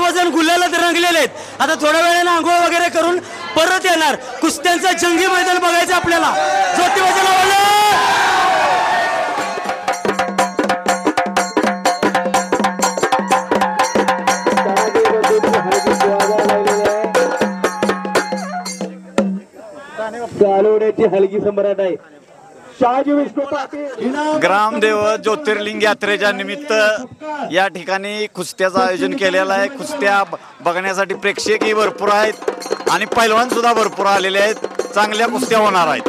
सर्वजण गुलालात रंगलेले आहेत। आता थोड्या वेळाने आंघोळ वगैरे करून परत येणार। कुस्त्यांचं जंगी मैदान बघायचं आपल्याला। ज्योतिबाच्या नावानं चालवण्याची हलकी सम्राट आहे शहाजी विष्णू पाटील। ग्रामदेव ज्योतिर्लिंग यात्रेच्या निमित्त या ठिकाणी कुस्त्याचं आयोजन केलेलं आहे। कुस्त्या बघण्यासाठी प्रेक्षकही भरपूर आहेत आणि पैलवान सुद्धा भरपूर आलेले आहेत। चांगल्या कुस्त्या होणार आहेत।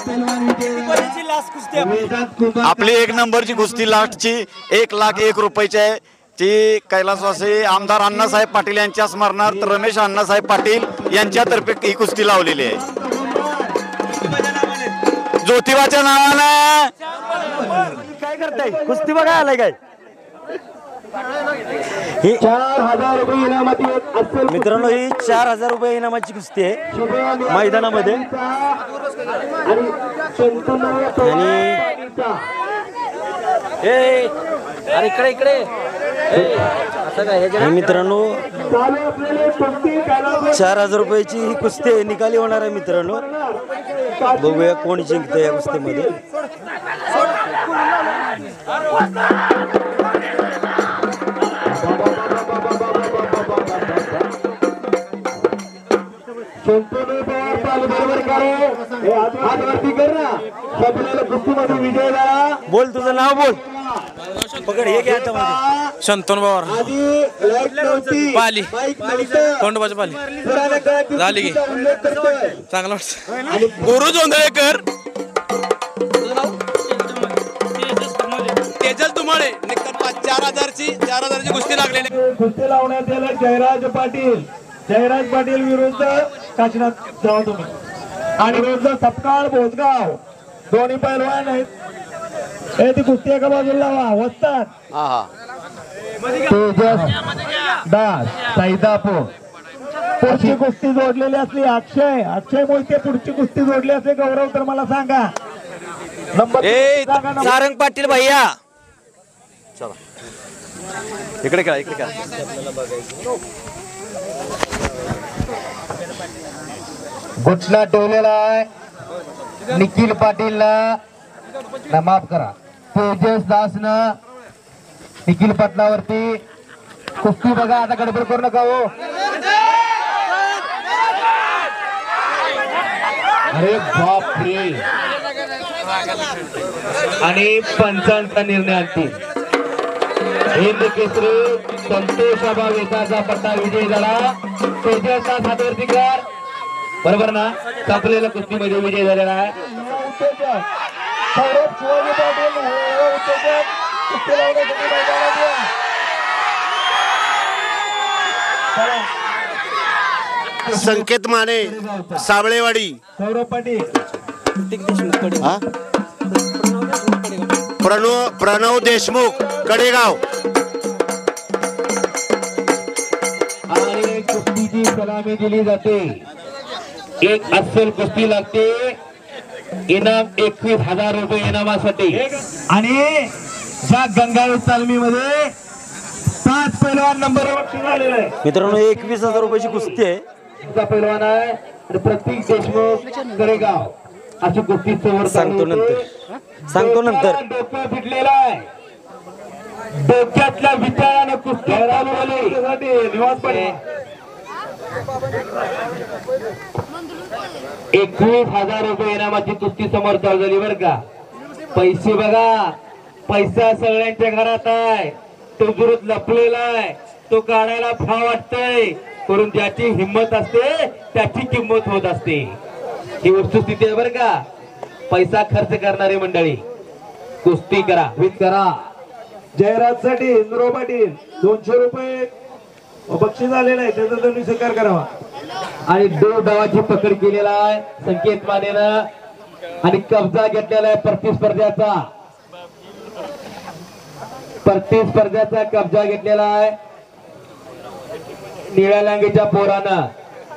आपली 1 नंबरची कुस्ती लास्टची 1,01,000 रुपयाची आहे। ती कैलासवासी आमदार अण्णासाहेब पाटील यांच्या स्मरणार्थ रमेश अण्णासाहेब पाटील यांच्यातर्फे ही कुस्ती लावलेली आहे। ज्योतिबाच्या नावानं काय करताय? कुस्ती बघा आलाय काय? 4,000 रुपये इनामाची असेल मित्रांनो, ही 4,000 रुपये इनामाची कुस्ती आहे मैदानामध्ये। अरे इकडे मित्रांनो 4,000 रुपयाची ही कुस्ती निकाली होणार आहे मित्रांनो। बघूया कोण जिंकतं या कुस्तीमध्ये। बोल तुझं नाव बोल। पकड हे घ्या आता शंतन पवार पाली कोंडोबाची पाली झाली की चांगला वाटतं। गुरु जोंधळेकर तेजल तुमाळे 4,000ची कुस्ती लागलेली। कुस्ती लावण्यात आलं जयराज पाटील विरुद्ध काशीनाथ जावा तुम्ही आणि विरुद्ध सपकाळ भोसगाव दोन्ही पैलवान आहेत। हे ती कुस्ती एका बाजूला लावा वस्तात तेजस दास सैदापूर। पुढची कुस्ती जोडलेली असली अक्षय मोहिते पुढची कुस्ती जोडली असली गौरव तर मला सांगा। नंबर सारंग पाटील भैया चला इकडे काय घुटला ठेवलेला आहे निखिल पाटीलला माफ करा तेजस दासनं निखिल पाटलावरती कुस्ती बघा। आता गडबड करू नका हो। अरे बापरे आणि पंचांचा निर्णय अंतिम हिंद केसरी संतोष आबा वेसाचा पट्टा विजय झाला। तेजस दास हातवरती कर बरोबर ना। कापलेल्या कुस्तीमध्ये विजय झालेला आहे। संकेत माने साबळेवाडी सौरभ पाटील प्रणव देशमुख कडेगाव आणि कुस्तीची सलामी दिली जाते। एक अस्सल कुस्ती लागते। इनाम 21,000 रुपये इनामासाठी आणि ज्या गंगाळ तालमीमध्ये 5 पैलवान नंबर झालेला आहे मित्रांनो। 21,000 रुपयाची कुस्ती आहे। पैलवान आहे आणि प्रतीक देशमुख कडेगाव अशी कुस्ती सांगतो नंतर डोकं फिटलेला आहे। डोक्यातल्या विचारानं कुस्ती 21,000 रुपये इनामाची कुस्ती समोर चालू झाली बरं का। पैसे बघा पैसा सगळ्यांच्या घरात आहे। तो जुरूत लपलेला आहे तो काढायला फार वाटतंय करून ज्याची हिंमत असते त्याची किंमत होत असते। ही वस्तुस्थिती आहे बरं का। पैसा खर्च करणारी मंडळी कुस्ती करा वित करा। जयराज साठी इंद्रो पाटील 200 रुपये बक्षीस आलेलं आहे त्याचा तुम्ही स्वीकार करावा। आणि दोन डावाची पकड केलेला आहे संकेत मानेनं आणि कब्जा घेतलेला आहे प्रतिस्पर्ध्याचा कब्जा घेतलेला आहे निळ्या लांगीच्या पोरानं।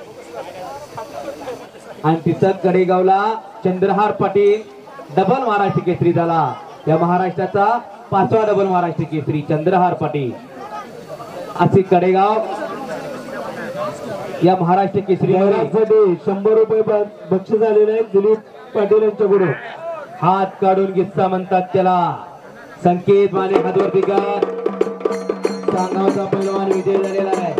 आणि तिथं कडेगावला चंद्रहार पाटील डबल महाराष्ट्र केसरी झाला। या महाराष्ट्राचा 5वा डबल महाराष्ट्र केसरी चंद्रहार पाटील असे कडेगाव या महाराष्ट्र केसरी साठी 100 रुपये बक्षीस आलेले आहेत दिलीप पाटील यांच्याकडून. हात काढून गिस्सा म्हणतात त्याला. संकेत माने हातवरती कर. सांगावचा पहिलवान विजय झालेला आहे.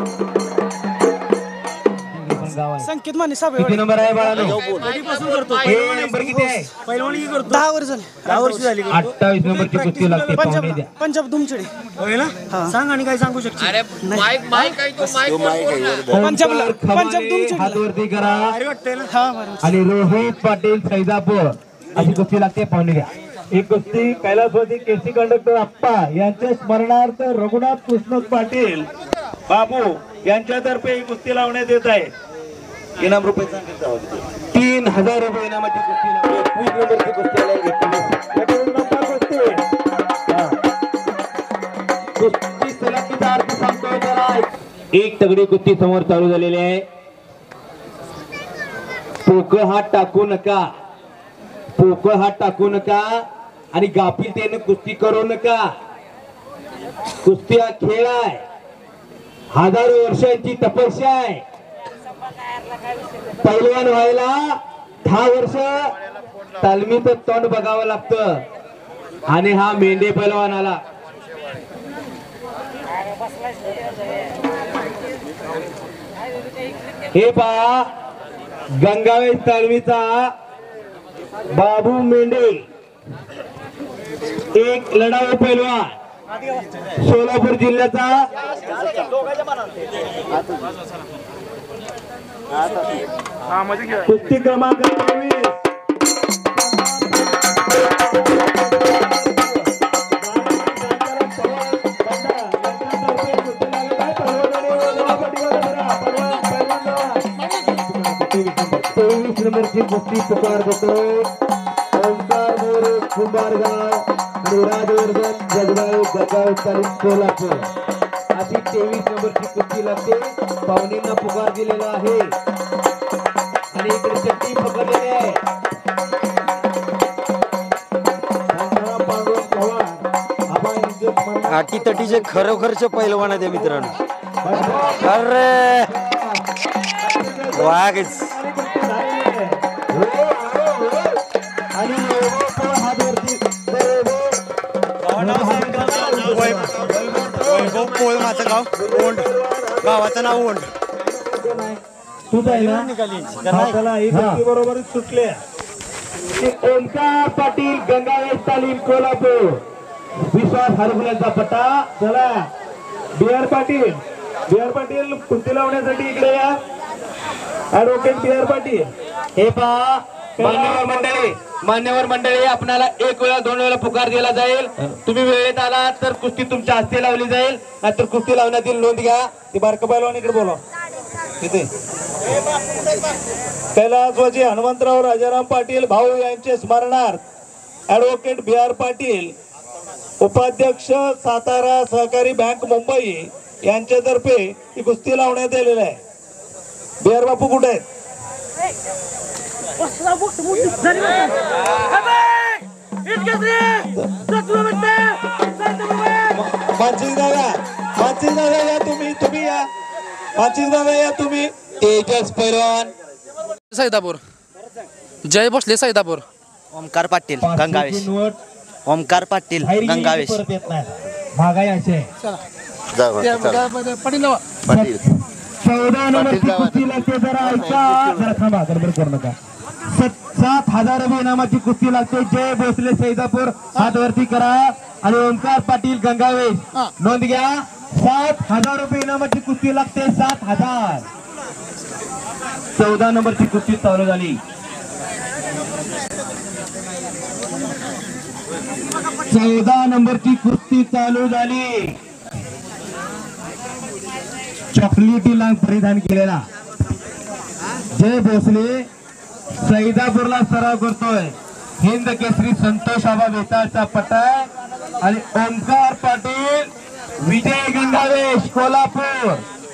संकेत माने साबळे किती नंबर आहे बाळानो? कधीपासून करतो नंबर किती आहे? पहिलवानी करतो 10 वर्ष झाले. 10 वर्ष झाली. 28 नंबरची कुस्ती लागते. पाहुणे द्या. पंजाब दुमचडे होय ना. सांग आणि काय सांगू शकतो. पंजाब दुमचडे हातवरती करा. अरे वाटतंय ना. हा बरोबर. आणि रोहित पाटील सैदापूर अशी कुस्ती लागते. पाहुणे द्या. ही कुस्ती कैलासवासी केसी कंडक्टर आप्पा यांच्या स्मरणार्थ रघुनाथ कृष्ण पाटील बाबू यांच्यातर्फे ही कुस्ती लावण्यात येत आहे. इनाम रुपये 3000 रुपये इनामाची कुस्ती लागते. 20 नंबरची कुस्ती आली. कुस्ती सलगीचा अर्थ सांगतोय त्याला. एक तगडी कुस्ती समोर चालू झालेली आहे. पोकळ हात टाकू नका. पोकळ हात टाकू नका आणि गाफीलतेने कुस्ती करू नका. कुस्ती हा खेळ आहे. हजारो वर्षांची तपस्या आहे. पैलवान व्हायला 10 वर्ष तालमीचं तोंड बघावं लागतं. आणि हा मेंढे पैलवान आला. हे पहा गंगावेश तालमीचा बाबू मेंढे एक लढाऊ पैलवान. सोलापूर जिल्ह्याचा कुस्ती क्रमांक 23 नंबरची कुस्ती पुकार देतोय. ओंकार मोरे कुंभारगाव आणि राजवर्धन जगदाळे गंगावेश तालुका सोलापूर अशी 23 नंबरची कुस्ती लागते. पाहुणींना पुकार दिलेला आहे आणि इकडे चट्टी पकडलेली आहे. अटीतटीचे खरोखरचे पैलवान आहे मित्रांनो. अरे वाघच वैभव पोळ माझं गाव ओंड. गावाचं नाव ओंड. तू बरोबर सुटले. ओंकार पाटील गंगावेश तालीम कोल्हापूर. विश्वास हरगुल्यांचा पट्टा. चला बिहार पाटील कुस्ती लावण्यासाठी इकडे या. ऍडव्होकेट बिहार पाटील. हे पहा मान्यवर मंडळी आपल्याला एक वेळा 2 वेळा पुकार दिला जाईल. तुम्ही वेळेत आला तर कुस्ती तुमच्या हस्ते लावली जाईल. नाहीतर कुस्ती लावण्यातील नोंद घ्या. ते बारका पैलवान इकडे बोला. तिथे कैलासवासी हनुमंतराव राजाराम पाटील भाऊ यांचे स्मरणार्थ ऍडव्होकेट बिहार पाटील उपाध्यक्ष सातारा सहकारी बँक मुंबई यांच्यातर्फे ही कुस्ती लावण्यात आलेली आहे. बिहार बापू कुठे आहेत? मानसिंग दादा या तुम्ही या. मानसिंग दादा या तुम्ही. तेजस पैलवान सैदापूर. जय भोसले सैदापूर. ओमकार पाटील गंगावेश. ओमकार पाटील गंगावेश. महागाई असे 14 नंबरची कुस्ती लागते. जरा ऐका. जरा थांबा. गडबड करू नका. 7,000 रुपये इनामाची कुस्ती लागते. जय भोसले सैदापूर हातवरती करा. आणि ओंकार पाटील गंगावेश नोंद घ्या. 7,000 रुपये इनामाची कुस्ती लागते. 7,000. 14 नंबरची कुस्ती चालू झाली. 14 नंबरची कुस्ती चालू झाली. चॉकलेटी लांग परिधान केलेला जय भोसले सैदापूरला सराव करतोय. हिंद केसरी संतोष आबा वेताळचा पट्टा आणि ओंकार पाटील विजय गंगावेश कोल्हापूर.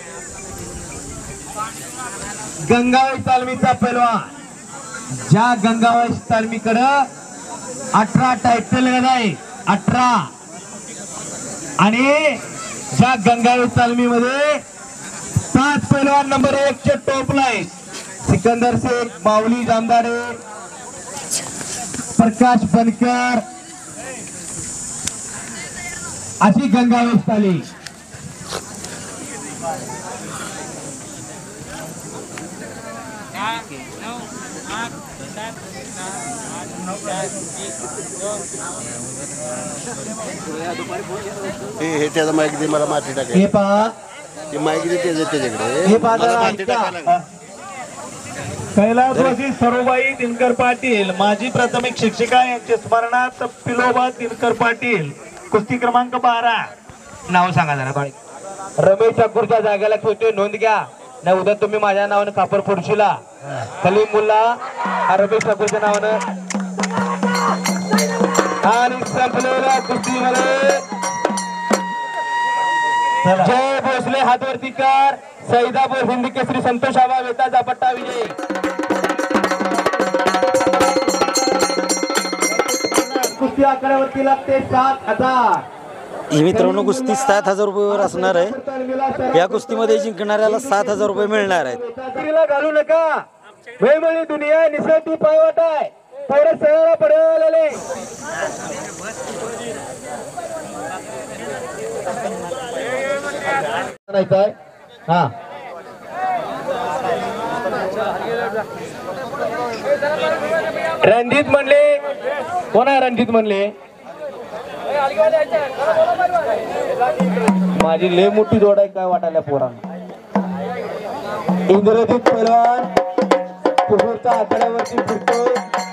गंगावेश तालमीचा पैलवान. ज्या गंगावेश तालमीकडं 18 टायटल आहे. 18 आणि ज्या गंगावेश तालमीमध्ये 7 आज पैलवान नंबर 1 चे टॉपला आहे सिकंदर शेख, माऊली जामदारे, प्रकाश बनकर अशी गंगावेश आली. हे त्याचा माईक दे, मला माती हे टाकायची. पहा, ते माईक दे त्याच्याकडे. हे पहा मला जरा माती ऐका. टाकायला. कैलासवासी सरोबाई दिनकर पाटील माजी प्राथमिक शिक्षिका यांच्या स्मरणार्थ पिलोबा दिनकर पाटील कुस्ती क्रमांक 12. नाव सांगा जरा बाळी. रमेश ठाकूरच्या जागेला ठेवतोय, नोंद घ्या. नाही उद्या तुम्ही माझ्या नावानं कापर फोडशीला. कलीमुल्ला हा रमेश ठाकूरच्या नावानं. आणि संपलेल्या कुस्तीमध्ये जय भोसले हातवरती कर. सैदापूर हिंदी केसरी संतोष आबा वेताचा पट्टा विजय. कुस्ती आकड्यावरती लागते 7,000. ही मित्रांनो कुस्ती 7,000 रुपयावर असणार आहे. या कुस्तीमध्ये जिंकणाऱ्याला 7,000 रुपये मिळणार आहेत. कुस्तीला घालू नका. वेगवेगळी दुनिया निसर्टी पायवाट आहे. थोडं सरळ पडलेले. हा रणजित म्हणले. कोण आहे रणजित म्हणले? माझी लय मोठी जोड आहे काय वाटायला पोरांना. इंद्रजित पैलवान पुढच्या आकड्यावरती फिरतो.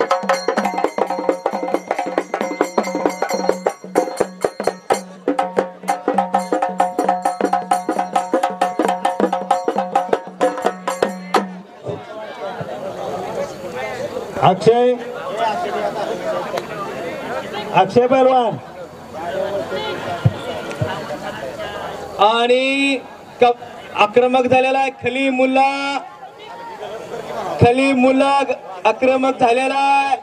अक्षय पैलवान आणि आक्रमक झालेला आहे खलीमुल्ला आक्रमक झालेला आहे.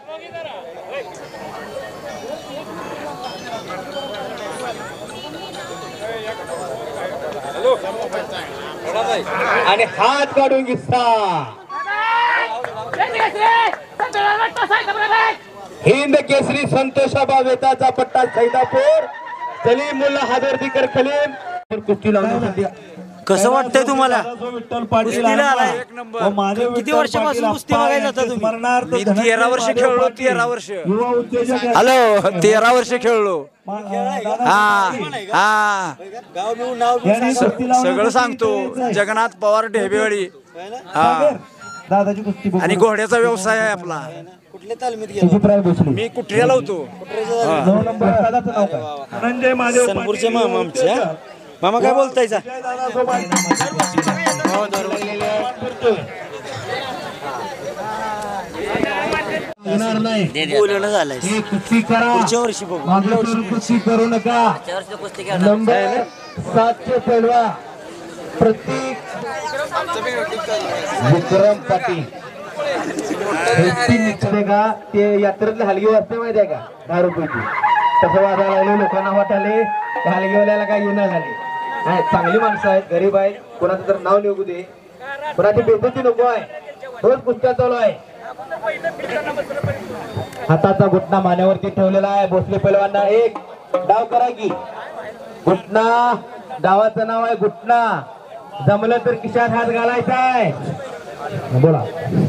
आणि हात काढून घेतला. हिंद केसरी संतोषाबा वेताचा पट्टा सैदापूर. कलीमुल्ला हादरदीकर खलीम कुस्ती लावली. कसं वाटतंय तुम्हाला? विठ्ठल पाटील कुस्तीला आलाय. व महादेव किती विठ्ठल वर्षापासून पाटील कुस्ती बघायला जाता तुम्ही? स्मरणार्थ मी 13 वर्ष धनंजय खेळलो. पाटील, 13 वर्ष. युवा उद्योजक हॅलो 13 वर्ष खेळलो. हा हा यांनी कुस्ती लावण्यासाठी सगळं सांगतो. इथे जायचं. जगन्नाथ पवार ढेबेवाडी. हा दादाची कुस्ती बघू. आणि घोड्याचा व्यवसाय आहे आपला. कुठल्या तालमीत तुझी प्राय बसली. मी कुठऱ्याला होतो. 9 नंबर दादाचं नाव काय? धनंजय महादेव सनपूरचे पाटील, मामा आमचे, युवा हा? उद्योजक. मामा काय बोलतायचा? विजय दादासोबत येणार नाही. बोलणं झालंय. ही कुस्ती करा. पुढच्या वर्षी बघू. मागल्या वर्षी कुस्ती करू नका. नंबर 7 चे पैलवान प्रतीक विक्रम पाटील. कुस्ती निघते का ते यात्रेतले हलगी वाजते माहिती आहे का? 10 रुपयाची. तसं वाजायला लागले. लोकांना वाटाले हलगीवाल्याला काय येणं झाले. नाही चांगली माणसं आहेत, गरीब आहेत. कोणाचं तर नाव निघू दे. कोणाची बेइज्जती नको आहे. रोज कुस्त्या चालू आहे. हाताचा घुटणा मानेवरती ठेवलेला आहे. भोसले पैलवांना एक डाव करा की. घुटणा डावाचं नाव आहे घुटणा. जमलं तर खिशात हात घालायचा आहे. बोला.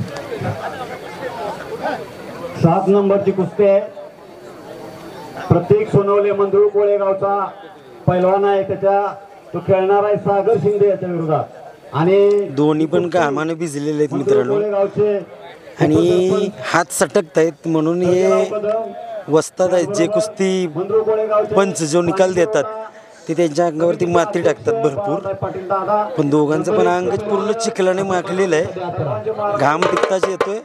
7 नंबरची कुस्ती आहे. प्रत्येक सोनवले मंजुळ कोळेगावचा पैलवान आहे. तो खेळणार आहे सागर शिंदे याच्या विरोधात. आणि दोन्ही पण कामाने भिजलेले आहेत मित्रांनो. कोळेगावचे आणि हात सटकतायत म्हणून हे वस्ताद आहेत जे कुस्ती मंजुळ कोळेगावचे पंच जो निकाल देतात ते त्यांच्या अंगावरती माती टाकतात भरपूर. पाटील दादा पण दोघांचं पण अंग पूर्ण चिखलाने माखलेलं आहे. घाम टिकताच येतोय.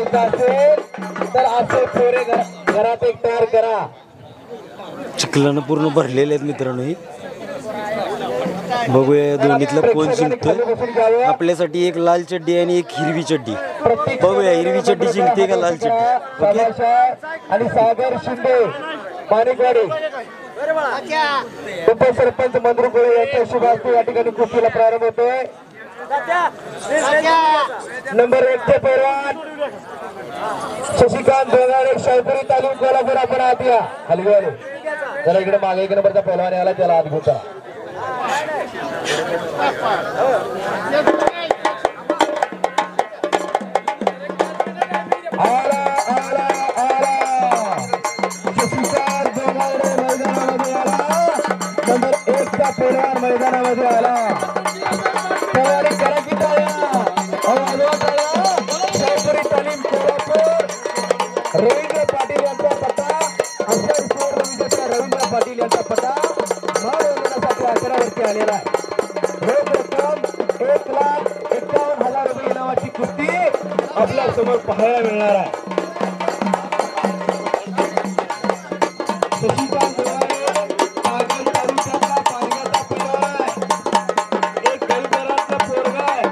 करायचं असेल तर असे पोरे घरात एक तयार करा. चिखलानं पूर्ण भरलेले आहेत मित्रांनो. ही बघूया या दोन्हीतलं कोण जिंकतोय. आपल्यासाठी एक लाल चड्डी आणि एक हिरवी चड्डी. बघूया हिरवी चड्डी जिंकते का लाल चड्डी. ओके. आणि सागर शिंदे माणिकवाडी उपसरपंच मंद्रुकुळे यांच्या शुभ हस्ते या ठिकाणी कुस्तीला प्रारंभ होतोय. नंबर 1 चे पैलवान शशिकांत दोगाडे शाहपुरी तालुका कोल्हापूर आपण आत या. हलवे आले जरा इकडे मागे 1 नंबरचा पैलवान आला त्याला आत घेऊन चला. नंबर 1 चा पैलवान मैदानामध्ये आला. तयारी करा की शाहपुरी तालीम कोल्हापूर रवींद्र पाटील यांचा पट्टा अक्षर विजेता रवींद्र पाटील यांचा पट्टा महाराष्ट्रासाठी 11 वरती आलेला आहे. रोख रक्कम 1,51,000 रुपये इनामाची कुस्ती आपल्या समोर पाहायला मिळणार आहे. शशिकांत पागल तालुक्यातला पालघरचा पैलवान आहे. एक गरीबरातला पोरगा आहे.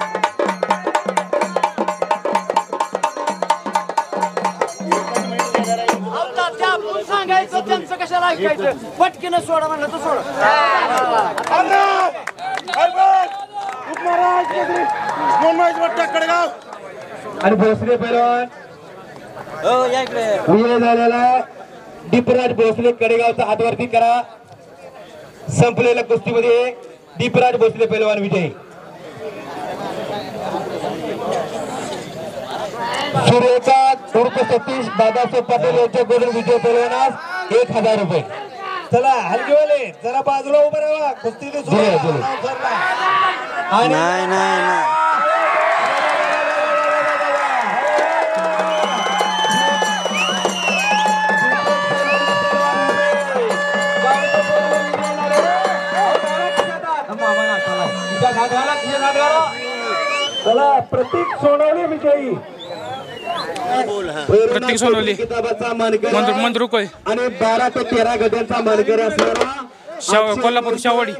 सांगायचं त्यांचं कशाला ऐकायचं. पटकीनं सोडा म्हणलं तर सोडा. आणि भोसले पैलवान विजय झालेला दीपराज भोसले कडेगावचा हातवरती करा. संपलेल्या कुस्तीमध्ये दीपराज भोसले पैलवान विजयी. सूर्यकांत उर्फ सतीश दादासाहेब पाटील यांच्याकडून विजय पैलवानास 1,000 रुपये. चला हलगीवाले जरा बाजूला उभं राहा. कुस्ती दिसू बोला, नका. बोला. नाव सरला. आणि नाही नाही नाही. चला प्रतीक सोनवणे विजयी. प्रतीक सोनवणे. किताबाचा मानकरी मंद्रुकोय आणि 12 ते 13 गड्यांचा मानकरी असणारा कोल्हापूर शावडी.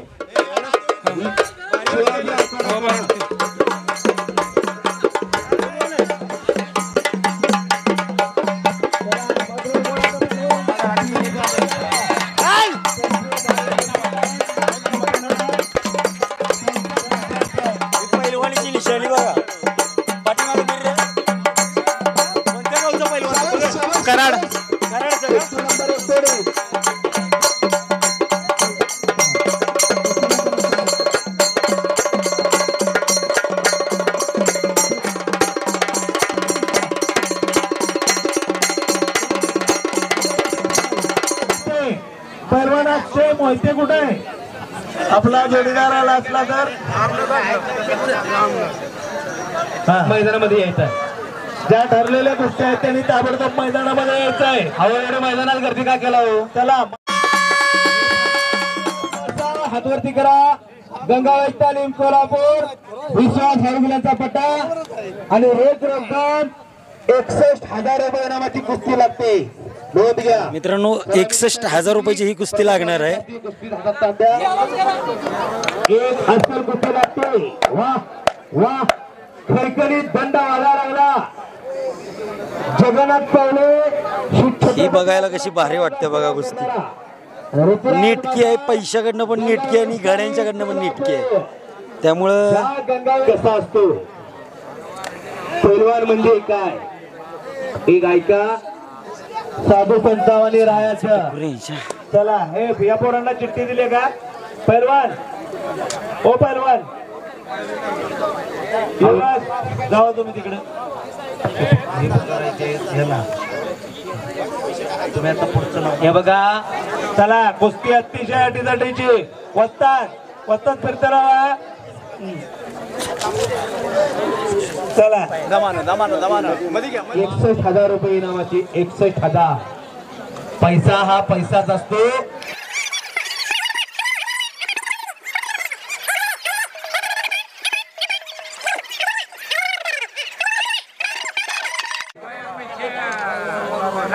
पैलवानीची निशाणी बघा. पाठीमागे फिर रे. कोणत्या गावचा पैलवान. कराड. कराडचं का? पैलवान अक्षय मोहिते कुठे आहे. आपला जोडीदार आला असला तर मैदानामध्ये यायचं आहे. ज्या ठरलेल्या गोष्टी आहेत त्यांनी ताबडतोब मैदानामध्ये यायचं आहे. हवाकडे मैदानात गर्दी का केला हो. चला हातवरती करा. गंगावेश तालीम कोल्हापूर विश्वास हरविलांचा पट्टा आणि रोख रक्कम 61,000 रुपये इनामाची कुस्ती लागते. नोंद घ्या मित्रांनो. 61,000 रुपयाची ही कुस्ती लागणार आहे. एक अस्सल कुस्ती लागते. वा वा खरखरीत दंड वाजा लागला. जगन्नाथ पावले ही बघायला कशी भारी वाटते बघा कुस्ती. नीटकी आहे. पैशाकडनं पण नीटकी आहे आणि गाड्यांच्याकडनं पण नीटकी आहे. त्यामुळं कसा असतो पैलवान म्हणजे काय. एक ऐका साधू संतावानी राहायचं. चला हे या पोरांना चिठ्ठी दिली का. पैलवान ओ पैलवान जावा तुम्ही तिकडे. तुम्ही आता पुढचं नाव हे बघा. चला कुस्ती अतिशय अटीतटीची. वस्तात फिरते राहा. चला 61,000 रुपये इनामाची. 61,000 पैसा हा पैसाच असतो.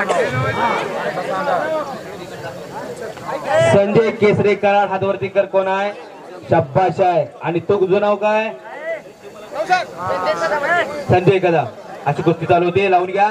संजय केसरे कराड हातवरती कर कोण आहे? शब्बाश आहे. आणि तो तुझं नाव काय? संजय कदम. अशी कुस्ती चालू होते, लावून घ्या.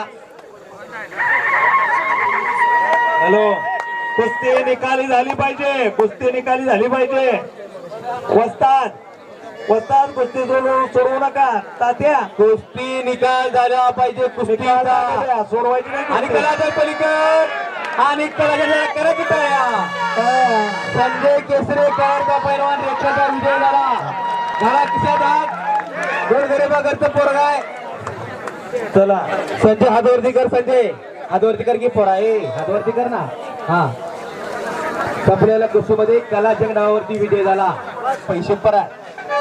हॅलो, कुस्ती निकाली झाली पाहिजे, कुस्ती निकाली झाली पाहिजे. वस्ताद वस्ताद कुस्ती सोडवू नका. तात्या कुस्ती निकाल झाला पाहिजे, कुस्तीचा. सोडवायची नाही आणि कुस्ती. कलाच्या पलीकड आणि कलाच्या करा की तया. संजय केसरे कराडचा पैलवान रेखाचा विजय झाला. घरा किशात हात, गोरगरिबाकडचं पोरग आहे. चला संजय हातवरती कर, संजय हातवरती कर की पोरा. हातवरती कर ना. हा, संपलेल्या कुस्तीमध्ये कलाच्या नावावरती विजय झाला. पैसे परत.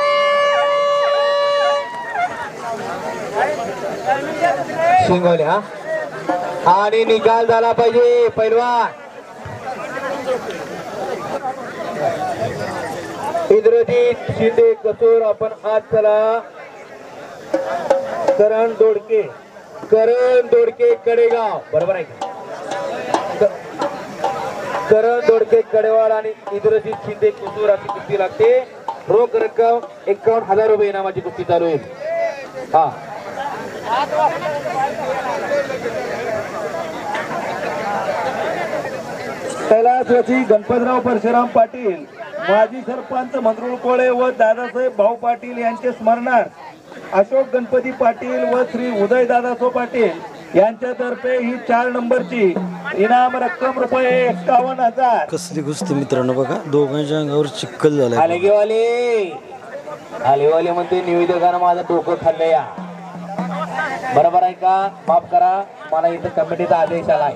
शिंगोले. हा, आणि निकाल झाला पाहिजे पैलवान. इंद्रजीत शिंदे कसूर. आपण आज चला करण दोडके कडेगाव, बरोबर आहे का? करण दोडके कडेवाड आणि इंद्रजीत शिंदे कसूर अशी कुस्ती लागते. रोख रक्कम 51,000 रुपये इनामाची कुस्ती चालू आहे. हा, कैलासवासी गणपतराव परशुराम पाटील, माजी सरपंच मंगरुळ कोळे व दादासाहेब भाऊ पाटील यांचे स्मरणार्थ अशोक गणपती पाटील व श्री उदय दादासो पाटील यांच्यातर्फे ही 4 नंबरची इनाम रक्कम रुपये 51,000. कसली कुस्ती मित्रांनो बघा, दोघांच्या अंगावर चिखल झालाय. आलेवाले म्हणते निवेदकांना माझं डोकं खाल्लं या. बरोबर आहे का? माफ करा, मला इथं कमिटीचा आदेश आलाय.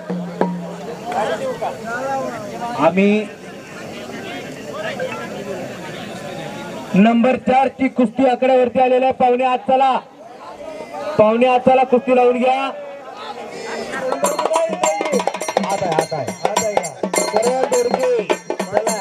आम्ही नंबर 4 ची कुस्ती आकड्यावरती आलेल्या पावणे 8 चला, पावणे 8 चला कुस्ती लावून घ्या. हात आहे करण दोडके. चला,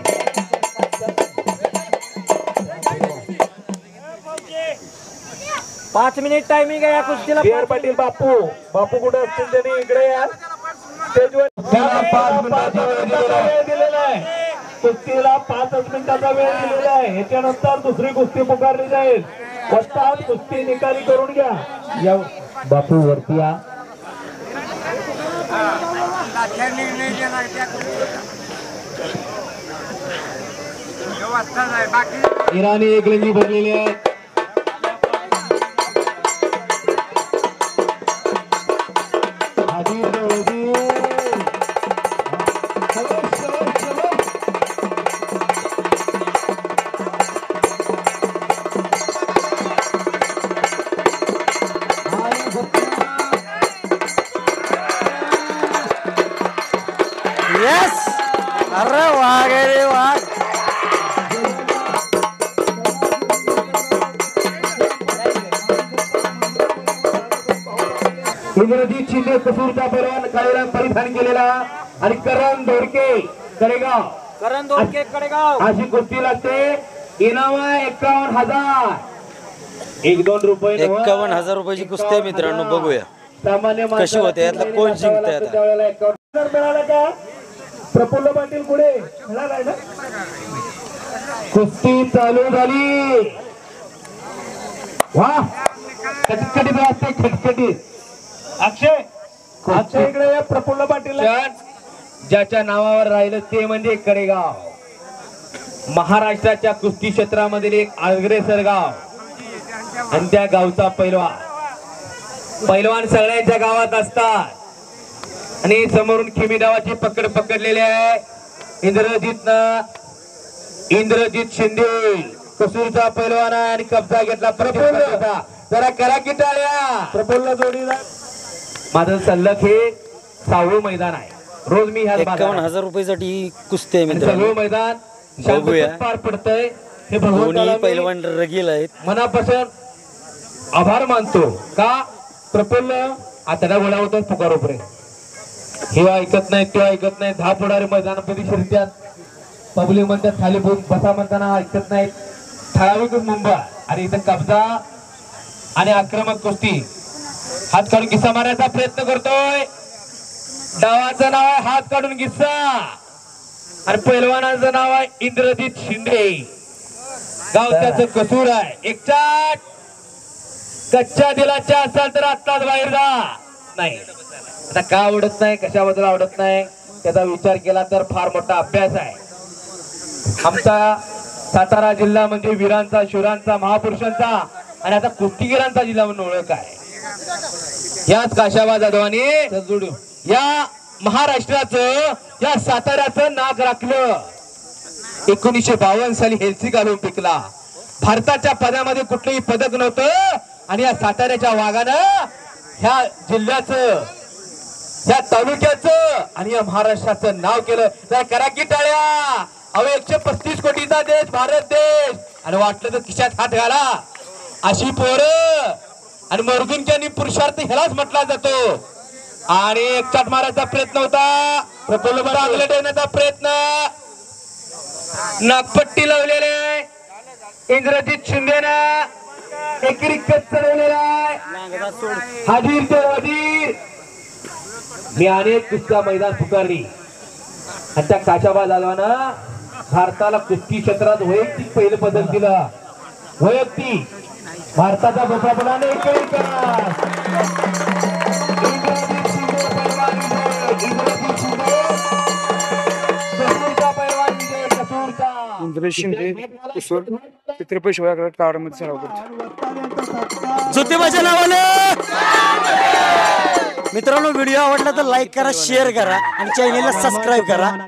5 मिनिट टायमिंग आहे या कुस्तीला. बिहार पाटील बापू कुठे असतील त्यांनी इकडे या. स्टेजवर 5 मिनिटाचा वेळ दिलेला आहे. कुस्तीला 5 मिनिटाचा वेळ दिलेला आहे. याच्यानंतर दुसरी कुस्ती पुकारली जाईल. वस्ताद कुस्ती निकाली करून घ्या. बापू वरती या. इराणी एक लंगी भरलेली आहे. येस, अरे वाघ आहे रे वाघ. इंद्रजीत शिंदे कसूरचा पैलवान काळीराम परिधान केलेला आणि करण दोडके कडेगाव अशी कुस्ती लागते. इनाम आहे 51,000. 1-2 रुपये 51,000 रुपयाची कुस्ती आहे मित्रांनो. बघूया सामान्य कशी होते, यातला कोण जिंकतंय आता. मिळाला का? प्रफुल्ल पाटील पुढे मिळालाय ना. कुस्ती चालू झाली. वा, खटखटीत असते, खटखटीत. अक्षय इकडे या. प्रफुल्ल पाटील ज्याच्या नावावर राहिलं ते म्हणजे कडेगाव. महाराष्ट्राच्या कुस्ती क्षेत्रामधील एक अग्रेसर गाव आणि त्या गावचा पैलवान सगळ्यांच्या गावात असतात. आणि समोरून खिमीदावाची पकड पकडलेली आहे. इंद्रजीत शिंदे कसूरचा पैलवान आहे आणि कब्जा घेतला. प्रफुल्ल जरा करा की टाळ्या. प्रफुल्ल जोडीदार. माझं सल्लक हे 6वे मैदान आहे. रोज मी ह्या 51,000 रुपयासाठी कुस्ती आहे मित्रांनो. 6वे मैदान बघूया. शांततेत पार पडतंय. हे दोन्ही भगवंताला मी पैलवान रगील आहेत. मनापासून आभार मानतो. का? प्रफुल्ल आता गोळा होतो पुकारोपर्यंत. हे ऐकत नाही, ते ऐकत नाही. 10 पुढारी मैदानामध्ये शिरत्यात. पब्लिक म्हणतात खाली बसा म्हणताना ऐकत नाहीत. ठराविक मुंबई आणि इथं कब्जा आणि आक्रमक कुस्ती. हात काढून किस्सा मारायचा प्रयत्न करतोय. डावाचं नाव आहे हात काढून गिस्सा आणि पैलवानाचं नाव आहे इंद्रजित शिंदे. गावच्याचं कसूर आहे. एक चाट कच्च्या दिलाच्या असाल तर आत्ताच बाहेर जा. नाही आता का आवडत नाही, कशाबद्दल आवडत नाही त्याचा विचार केला तर फार मोठा अभ्यास आहे. आमचा सातारा जिल्हा म्हणजे वीरांचा, शूरांचा, महापुरुषांचा आणि आता कुस्तीगिरांचा जिल्हा म्हणून ओळख आहे. याच काशाबा जाधवानी या महाराष्ट्राचं, या साताऱ्याचं नाक राखलं. 1952 साली हेल्सिंकी ऑलिम्पिकला भारताच्या पदामध्ये कुठलंही पदक नव्हतं आणि या साताऱ्याच्या वाघानं ह्या जिल्ह्याचं, या तालुक्याचं आणि या महाराष्ट्राचं नाव केलं. तर करा की टाळ्या. अहो 135 कोटीचा देश भारत देश आणि वाटलं तर खिशात हात घाला अशी पोरं आणि मर्दुनक्यांनी पुरुषार्थ ह्यालाच म्हटला जातो. आणि एक चाट मारायचा प्रयत्न होता, प्रफुल्ल बागले ठेवण्याचा प्रयत्न, नागपट्टी लावलेली आहे इंद्रजित शिंदेनं, एकेरी कच चढवलेला आहे. हाजीर ते वजीर मी अनेक कुस्त्या मैदान पुकारली आणि त्या काशाबा जाधवानं भारताला कुस्ती क्षेत्रात वैयक्तिक पहिलं पदक दिलं. वैयक्तिक भारताचा बोकापणाने इंद्रजित शिंदे कुसूर छत्रपती शिवाजी मध्ये सराव करतो. ज्योतिबाच्या नावाने. मित्रांनो व्हिडिओ आवडला तर लाईक करा, शेअर करा आणि चॅनेलला सबस्क्राईब करा.